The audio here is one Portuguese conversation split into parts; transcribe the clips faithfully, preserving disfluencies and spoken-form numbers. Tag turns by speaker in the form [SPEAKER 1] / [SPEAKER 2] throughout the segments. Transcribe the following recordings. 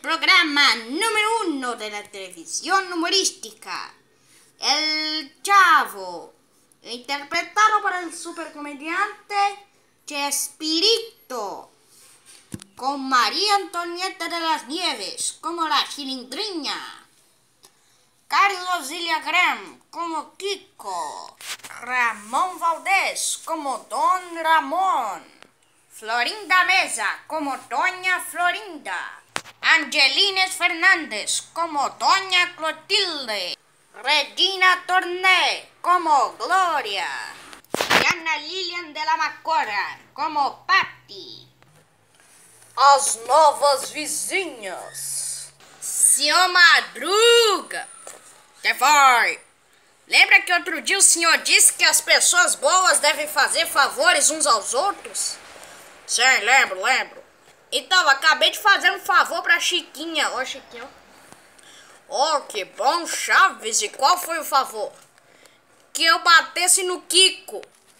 [SPEAKER 1] programa número uno de la televisión humorística, El Chavo, interpretado por el supercomediante Chespirito, con María Antonieta de las Nieves como la Chilindriña, Carlos Villagrán como Kiko, Ramón Valdés como Don Ramón, Florinda Mesa como Doña Florinda, Angelines Fernández como Doña Clotilde, Regina Torné como Gloria y Ana Lilian de la Macora como Patti.
[SPEAKER 2] As novas vizinhas.
[SPEAKER 1] Senhor Madruga, que foi? Lembra que outro dia o senhor disse que as pessoas boas devem fazer favores uns aos outros?
[SPEAKER 2] Sim, lembro, lembro.
[SPEAKER 1] Então, acabei de fazer um favor pra Chiquinha. Ó, Chiquinha.
[SPEAKER 2] Oh, que bom, Chaves. E qual foi o favor?
[SPEAKER 1] Que eu batesse no Kiko.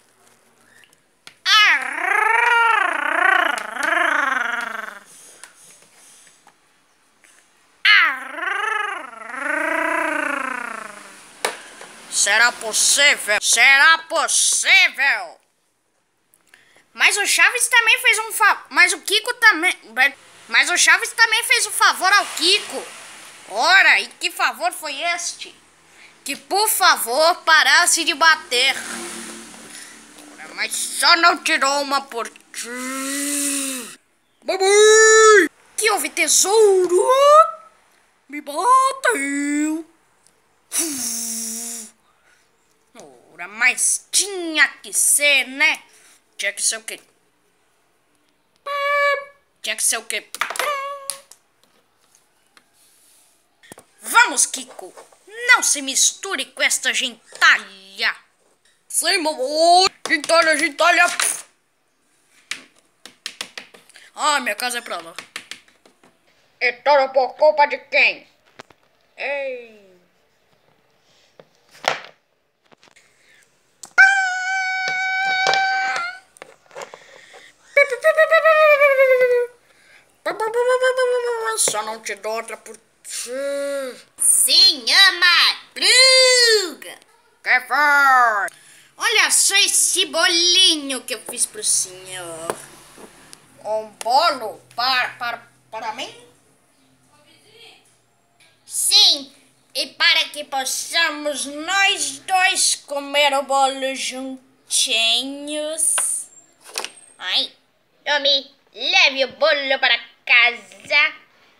[SPEAKER 2] Será possível? Será possível?
[SPEAKER 1] Mas o Chaves também fez um favor. Mas o Kiko também. Mas o Chaves também fez um favor ao Kiko.
[SPEAKER 2] Ora, e que favor foi este?
[SPEAKER 1] Que por favor parasse de bater.
[SPEAKER 2] Ora, mas só não tirou uma por ti.
[SPEAKER 1] Mamãe! Que houve, tesouro? Me bateu.
[SPEAKER 2] Ora, mas tinha que ser, né? Tinha que ser o quê? Tinha que ser o quê?
[SPEAKER 1] Vamos, Kiko. Não se misture com esta gentalha.
[SPEAKER 2] Sim, mamãe. Gentalha, gentalha. Ah, minha casa é pra lá.
[SPEAKER 1] E tudo por culpa de quem? Ei.
[SPEAKER 2] Só não te dou outra por ti.
[SPEAKER 1] Senhor Madruga.
[SPEAKER 2] Que foi?
[SPEAKER 1] Olha só esse bolinho que eu fiz pro senhor.
[SPEAKER 2] Um bolo para, para, para mim?
[SPEAKER 1] Sim, e para que possamos nós dois comer o bolo juntinhos. Ai, tome, leve o bolo para casa.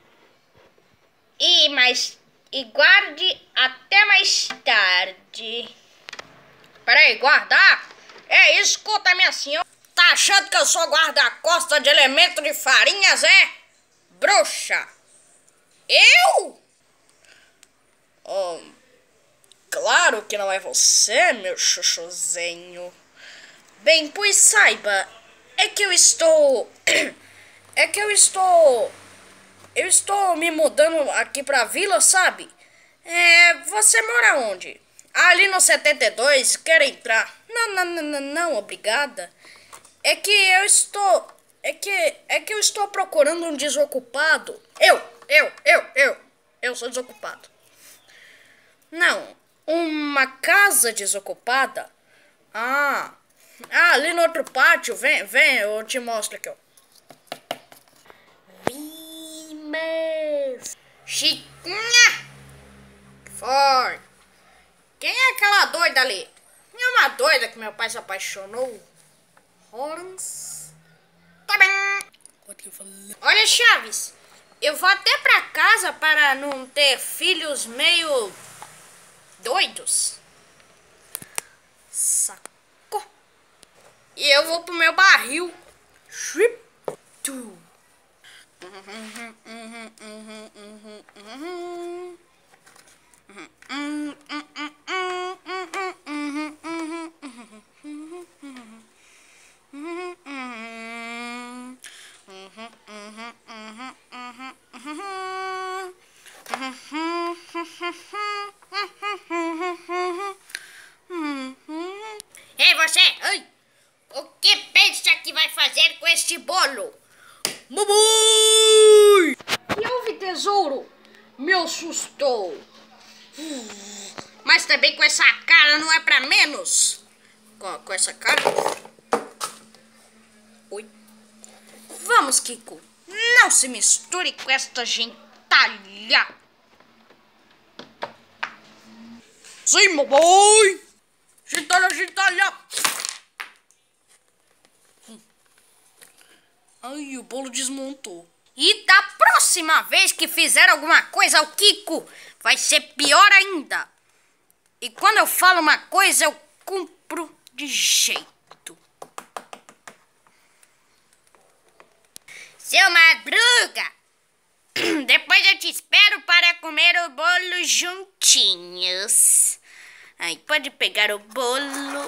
[SPEAKER 1] E, mais, e guarde até mais tarde.
[SPEAKER 2] Peraí, guardar? É, escuta, minha senhora. Tá achando que eu sou guarda-costa de elemento de farinhas, é? Bruxa. Eu? Oh, claro que não é você, meu chuchuzinho. Bem, pois saiba, é que eu estou... É que eu estou... Eu estou me mudando aqui pra vila, sabe? É, você mora onde? Ali no setenta e dois, quer entrar? Não, não, não, não, não, obrigada. É que eu estou... É que, é que eu estou procurando um desocupado. Eu, eu, eu, eu. Eu sou desocupado. Não, uma casa desocupada? Ah, ah, ali no outro pátio. Vem, vem, eu te mostro aqui, ó.
[SPEAKER 1] Vimes. Chiquinha!
[SPEAKER 2] Foi. Quem é aquela doida ali? É uma doida que meu pai se apaixonou. Horns.
[SPEAKER 1] Tá bem. Olha, Chaves, eu vou até pra casa para não ter filhos meio doidos.
[SPEAKER 2] Sacou? E eu vou pro meu barril. Ship. Tu.
[SPEAKER 1] Ei, você! Ai. O que pensa que vai fazer com este bolo?
[SPEAKER 2] Mamãe!
[SPEAKER 1] Que houve, tesouro me assustou. Mas também com essa cara não é pra menos. Com, com essa cara... Oi. Vamos, Kiko. Não se misture com esta gentalha. Sim, mamãe. Gentalha, gentalha. Ai, o bolo desmontou. E da próxima vez que fizer alguma coisa ao Kiko, vai ser pior ainda. E quando eu falo uma coisa, eu cumpro de jeito. Seu Madruga, depois eu te espero para comer o bolo juntinhos. Aí pode pegar o bolo.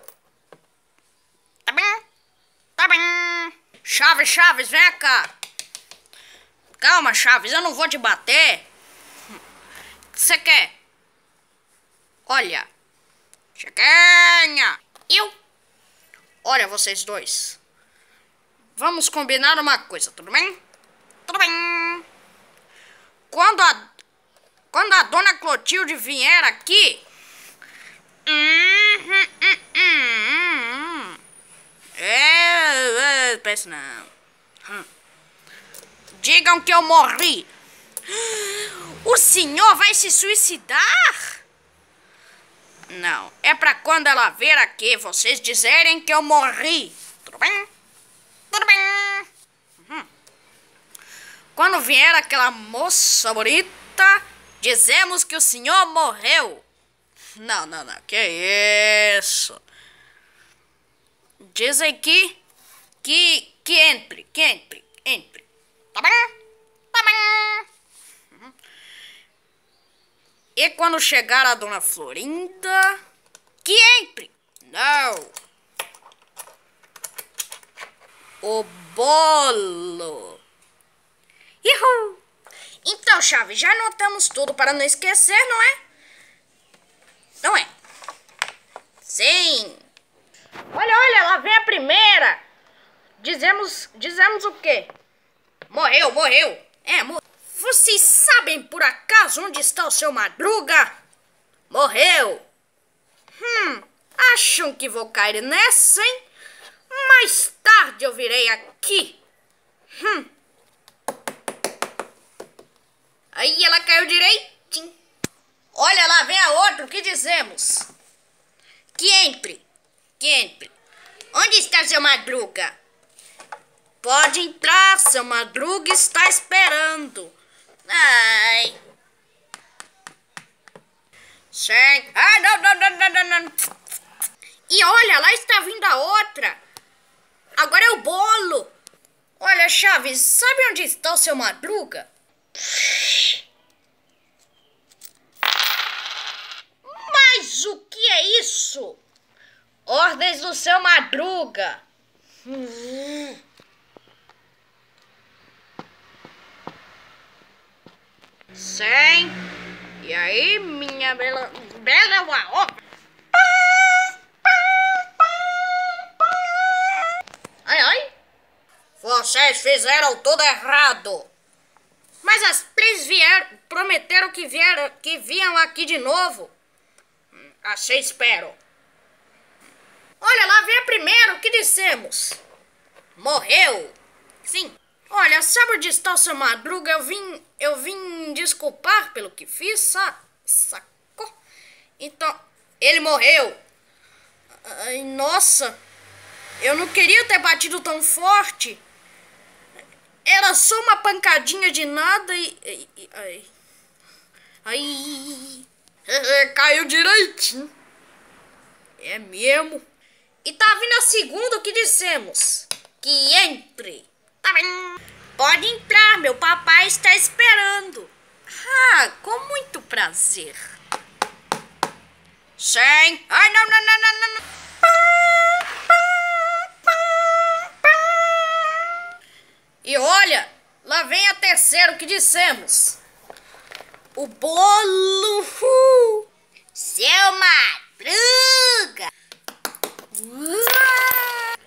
[SPEAKER 1] Tá bem? Tá bem. Chaves, Chaves, vem cá. Calma, Chaves, eu não vou te bater. O que você quer? Olha. Chiquinha. Eu? Olha, vocês dois. Vamos combinar uma coisa, tudo bem? Tudo bem. Quando a, quando a dona Clotilde vier aqui... Hum, hum, hum, hum, hum. É, é, pensa não. Hum. Digam que eu morri. O senhor vai se suicidar? Não, é pra quando ela vir aqui vocês dizerem que eu morri. Tudo bem? Tudo bem. Uhum. Quando vier aquela moça bonita, dizemos que o senhor morreu. Não, não, não, que isso. Dizem que, que, que entre, que entre, entre. Tá bem? Tá bem. Uhum. E quando chegar a dona Florinda, que entre. Não. O bolo. Ihu. Então, Chaves, já anotamos tudo para não esquecer, não é? Não é? Sim. Olha, olha, lá vem a primeira. Dizemos, dizemos o quê? Morreu, morreu. É, morreu. Vocês sabem por acaso onde está o seu Madruga? Morreu. Hum, acham que vou cair nessa, hein? Mais tarde eu virei aqui. Hum. Aí ela caiu direitinho. Olha, lá vem a outra, o que dizemos? Que entre, que entre. Onde está seu Madruga? Pode entrar, seu Madruga está esperando. Ai. Sim. Ai, não, não, não, não, não, não. E olha, lá está vindo a outra. Agora é o bolo. Olha, Chaves, sabe onde está o seu Madruga? Mas o que é isso? Ordens do seu Madruga. Hum. Sim. E aí, minha bela... Bela ó. Ai, ai. Vocês fizeram tudo errado. Mas as três vieram, prometeram que, vieram, que vinham aqui de novo. Assim espero. Olha, lá vem a primeira, o que dissemos? Morreu. Sim. Olha, sabe onde está o seu Madruga? Eu vim, eu vim desculpar pelo que fiz, sa sacou? Então, ele morreu. Ai, nossa, eu não queria ter batido tão forte. Era só uma pancadinha de nada e... e, e ai. Ai. Caiu direitinho. É mesmo. E tá vindo a segunda, o que dissemos? Que entre. Tá bem. Pode entrar, meu papai está esperando. Ah, com muito prazer. Sim. Ai, não, não, não, não, não. E olha, lá vem a terceira, o que dissemos? O bolo. Uh. Seu Madruga. Uh.